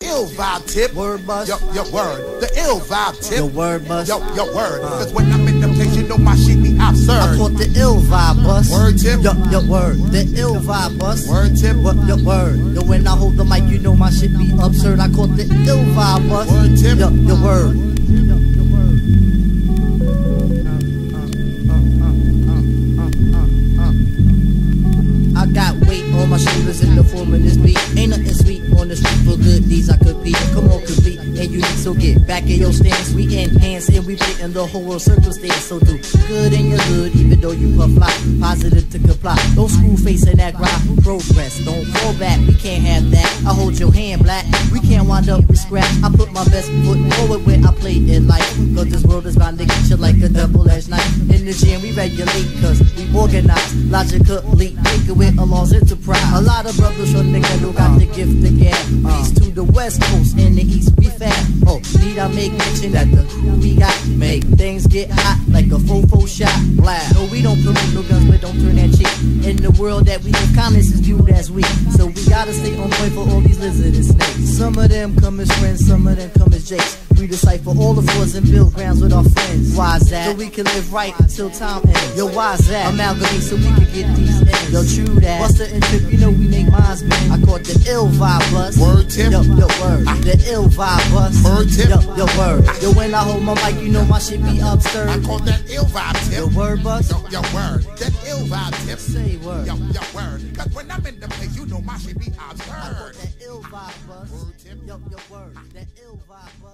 ill vibe tip. Word bus. Your word. The ill vibe tip. Your word bus. Your word. Cause when I'm in the place, you know my shit be absurd. I caught the ill vibe bus. Word tip. Your word. The ill vibe bus. Word tip. Your word. Yo, when I hold the mic, you know my shit be absurd. I caught the ill vibe bus. Word tip. Your word. I got weight on my shoulders in the form of this beat. Ain't nothing sweet on the street for good deeds I could be. Come on, complete and unique, so get back in your stance. We enhance and we fit in the whole world circumstance. So do good in your hood, even though you puff fly. Positive to comply. Don't screw face in that grind. Progress, don't fall back. We can't have that. I hold your hand, black. We can't wind up with scratch. I put my best foot forward when I play in life. Cause this world is bound to get you like a double-edged knife. In the gym we regulate, cause we organize logically, thinking with a lost enterprise. A lot of brothers from the ghetto got the gift to gab. Peace to the west coast, in the east we fab. Oh, need I make mention that the crew we got make things get hot like a fofo shot. Blast. No, we don't promote no guns, but don't turn that cheek. In the world that we live, kindness is viewed as weak. So we gotta stay on point for all these lizards and snakes. Some of them come as friends, some of them come as jakes. We decipher all the flaws and build grounds with our friends. Why's that? So we can live right till time ends. Yo, why's that? Amalgamate so we can get these ends. Yo, true that. Buster and Trip, you know we make minds bend. I caught the ill vibe bus. Word tip. Yo, word. The ill vibe bus. Word tip. Yo, word. Yo, when I hold my mic, you know my shit be absurd. I caught that ill vibe tip. Your word bus. Your word. That ill vibe tip. Say word. Your word. Cause when I'm in the place, you know my shit be absurd. I caught that ill vibe bus. Word tip. Yo, word. That ill vibe bus.